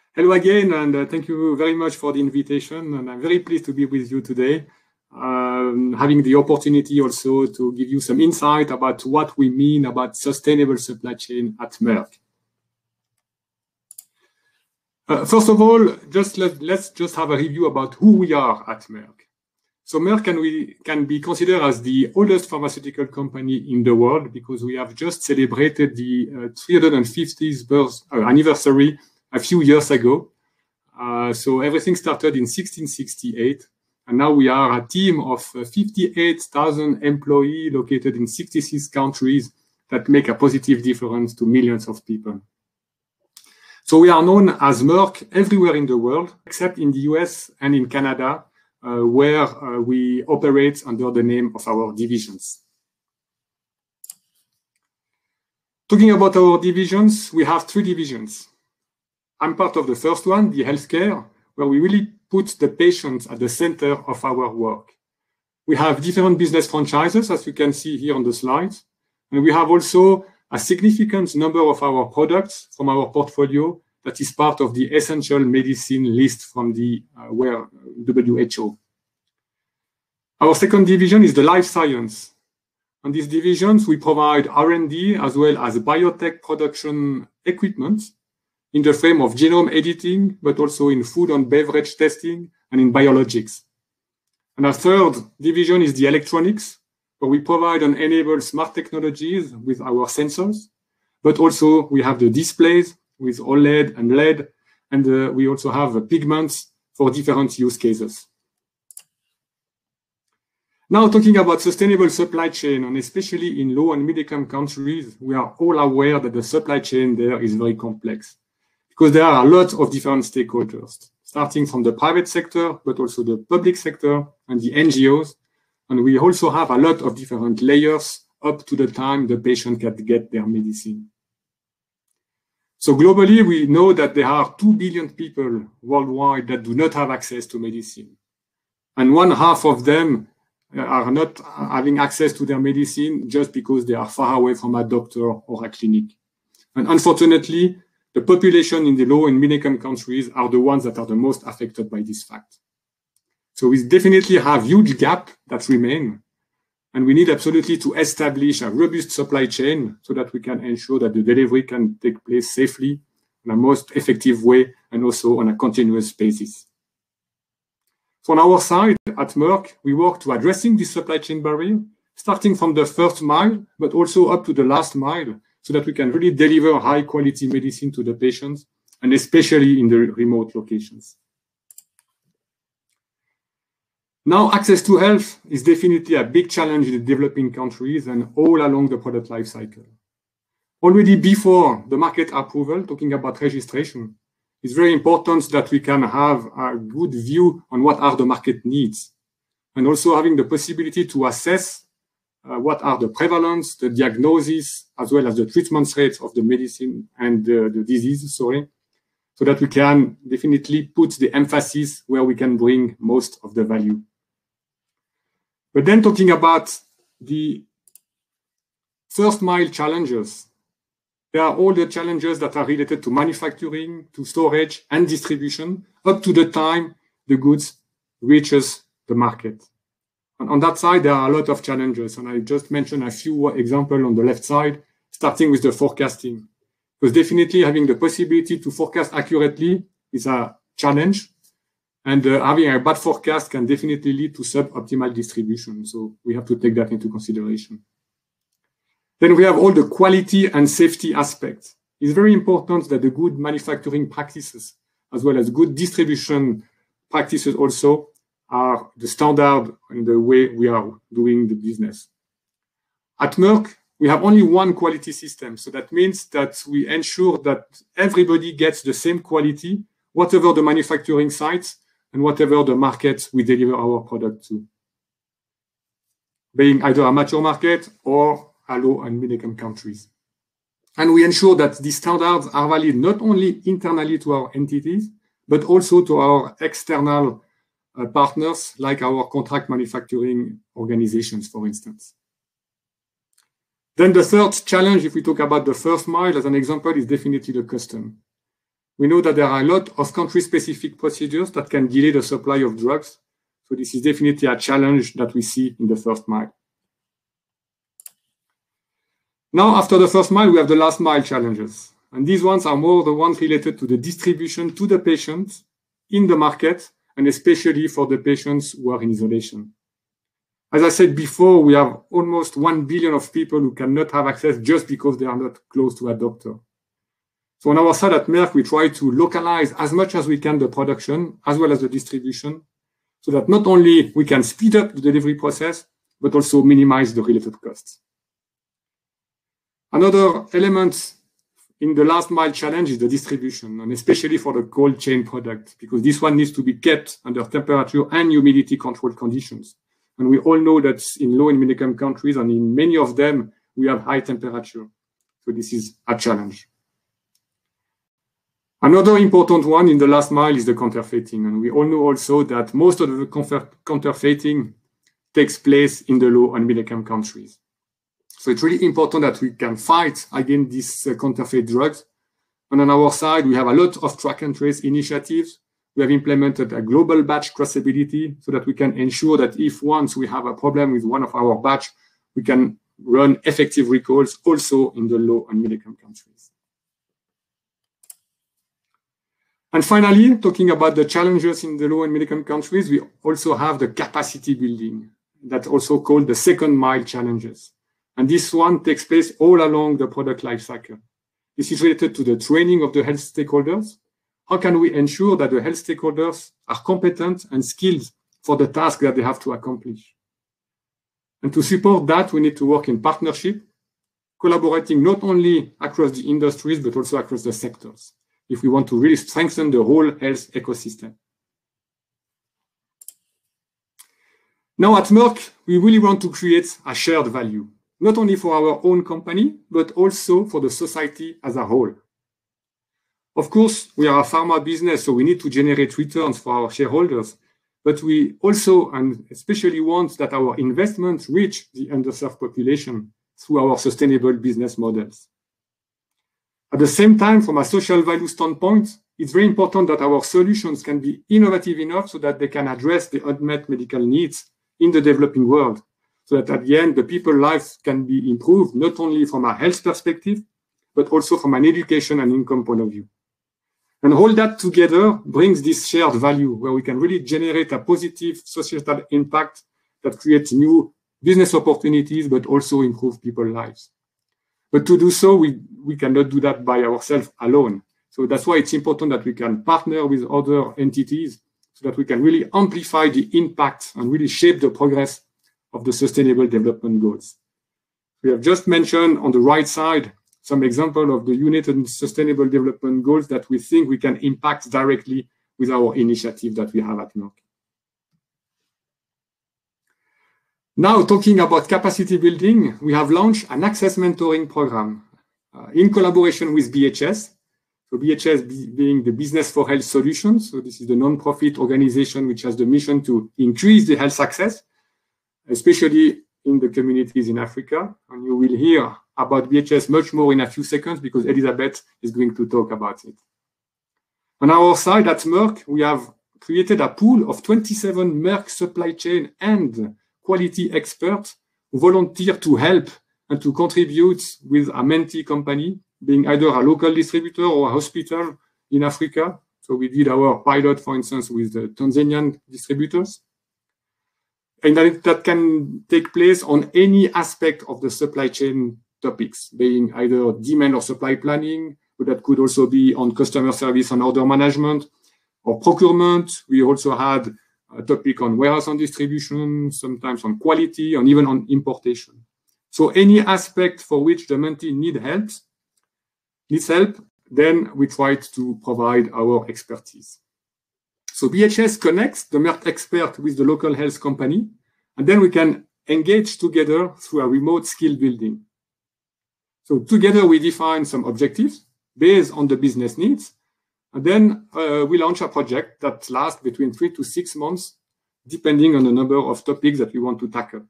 Hello again, and thank you very much for the invitation. And I'm very pleased to be with you today, having the opportunity also to give you some insight about what we mean about sustainable supply chain at Merck. First of all, let's just have a review about who we are at Merck. So Merck can be considered as the oldest pharmaceutical company in the world because we have just celebrated the 350th anniversary a few years ago. So everything started in 1668, and now we are a team of 58,000 employees located in 66 countries that make a positive difference to millions of people. So we are known as Merck everywhere in the world, except in the US and in Canada, where we operate under the name of our divisions. Talking about our divisions, we have three divisions. I'm part of the first one, the healthcare, where we really put the patients at the center of our work. We have different business franchises, as you can see here on the slides. And we have also a significant number of our products from our portfolio that is part of the essential medicine list from the WHO. Our second division is the life science. On these divisions, we provide R&D as well as biotech production equipment in the frame of genome editing, but also in food and beverage testing and in biologics. And our third division is the electronics, where we provide and enable smart technologies with our sensors, but also we have the displays with OLED and LED, and we also have pigments for different use cases. Now, talking about sustainable supply chain, and especially in low and middle-income countries, we are all aware that the supply chain there is very complex because there are a lot of different stakeholders, starting from the private sector, but also the public sector and the NGOs. And we also have a lot of different layers up to the time the patient can get their medicine. So globally, we know that there are 2 billion people worldwide that do not have access to medicine. And 1/2 of them are not having access to their medicine just because they are far away from a doctor or a clinic. And unfortunately, the population in the low and middle-income countries are the ones that are the most affected by this fact. So we definitely have huge gaps that remain. And we need absolutely to establish a robust supply chain so that we can ensure that the delivery can take place safely in a most effective way and also on a continuous basis. From our side at Merck, we work to addressing this supply chain barrier, starting from the first mile, but also up to the last mile, so that we can really deliver high quality medicine to the patients, and especially in the remote locations. Now, access to health is definitely a big challenge in the developing countries and all along the product life cycle. Already before the market approval, talking about registration, it's very important that we can have a good view on what are the market needs, and also having the possibility to assess what are the prevalence, the diagnosis, as well as the treatment rates of the medicine and the disease, so that we can definitely put the emphasis where we can bring most of the value. But then talking about the first mile challenges, there are all the challenges that are related to manufacturing, to storage and distribution, up to the time the goods reaches the market. And on that side, there are a lot of challenges. And I just mentioned a few examples on the left side, starting with the forecasting. Because definitely having the possibility to forecast accurately is a challenge. And having a bad forecast can definitely lead to suboptimal distribution. So we have to take that into consideration. Then we have all the quality and safety aspects. It's very important that the good manufacturing practices, as well as good distribution practices also, are the standard in the way we are doing the business. At Merck, we have only one quality system. So that means that we ensure that everybody gets the same quality, whatever the manufacturing sites and whatever the markets we deliver our product to, being either a mature market or a low and middle-income countries. And we ensure that these standards are valid not only internally to our entities, but also to our external partners, like our contract manufacturing organizations, for instance. Then the third challenge, if we talk about the first mile as an example, is definitely the custom. We know that there are a lot of country-specific procedures that can delay the supply of drugs. So this is definitely a challenge that we see in the first mile. Now, after the first mile, we have the last mile challenges. And these ones are more the ones related to the distribution to the patient in the market, and especially for the patients who are in isolation. As I said before, we have almost 1 billion of people who cannot have access just because they are not close to a doctor. So on our side at Merck, we try to localize as much as we can the production as well as the distribution, so that not only we can speed up the delivery process, but also minimize the related costs. Another element in the last mile challenge is the distribution, and especially for the cold chain product, because this one needs to be kept under temperature and humidity controlled conditions. And we all know that in low and middle income countries, and in many of them, we have high temperature. So this is a challenge. Another important one in the last mile is the counterfeiting. And we all know also that most of the counterfeiting takes place in the low and middle income countries. So it's really important that we can fight against these counterfeit drugs. And on our side, we have a lot of track and trace initiatives. We have implemented a global batch traceability so that we can ensure that if once we have a problem with one of our batch, we can run effective recalls also in the low and middle income countries. And finally, talking about the challenges in the low and middle income countries, we also have the capacity building, that's also called the second mile challenges. And this one takes place all along the product life cycle. This is related to the training of the health stakeholders. How can we ensure that the health stakeholders are competent and skilled for the task that they have to accomplish? And to support that, we need to work in partnership, collaborating not only across the industries, but also across the sectors, if we want to really strengthen the whole health ecosystem. Now at Merck, we really want to create a shared value, not only for our own company, but also for the society as a whole. Of course, we are a pharma business, so we need to generate returns for our shareholders, but we also and especially want that our investments reach the underserved population through our sustainable business models. At the same time, from a social value standpoint, it's very important that our solutions can be innovative enough so that they can address the unmet medical needs in the developing world, so that at the end, the people's lives can be improved, not only from a health perspective, but also from an education and income point of view. And all that together brings this shared value where we can really generate a positive societal impact that creates new business opportunities, but also improve people's lives. But to do so, we cannot do that by ourselves alone. So that's why it's important that we can partner with other entities so that we can really amplify the impact and really shape the progress of the Sustainable Development Goals. We have just mentioned on the right side some example of the United Sustainable Development Goals that we think we can impact directly with our initiative that we have at Merck. Now, talking about capacity building, we have launched an access mentoring program in collaboration with BHS. So BHS being the Business for Health Solutions. So this is the non-profit organization which has the mission to increase the health access, especially in the communities in Africa. And you will hear about BHS much more in a few seconds because Elizabeth is going to talk about it. On our side at Merck, we have created a pool of 27 Merck supply chain and quality experts who volunteer to help and to contribute with a mentee company, being either a local distributor or a hospital in Africa. So we did our pilot, for instance, with the Tanzanian distributors. And that can take place on any aspect of the supply chain topics, being either demand or supply planning, but that could also be on customer service and order management or procurement. We also had a topic on warehouse and distribution, sometimes on quality, and even on importation. So any aspect for which the mentee needs help, then we tried to provide our expertise. So BHS connects the Merck expert with the local health company, and then we can engage together through a remote skill building. So together we define some objectives based on the business needs, and then we launch a project that lasts between 3 to 6 months, depending on the number of topics that we want to tackle.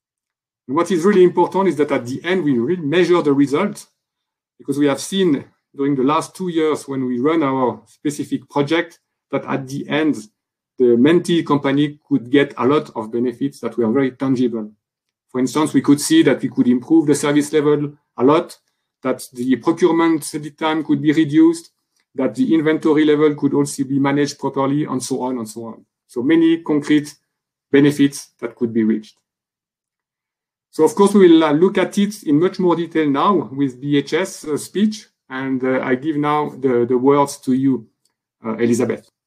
And what is really important is that at the end, we really measure the result, because we have seen during the last 2 years when we run our specific project that at the end, the Menti company could get a lot of benefits that were very tangible. For instance, we could see that we could improve the service level a lot, that the procurement lead time could be reduced, that the inventory level could also be managed properly, and so on and so on. So many concrete benefits that could be reached. So of course, we will look at it in much more detail now with BHS speech. And I give now the words to you, Elizabeth.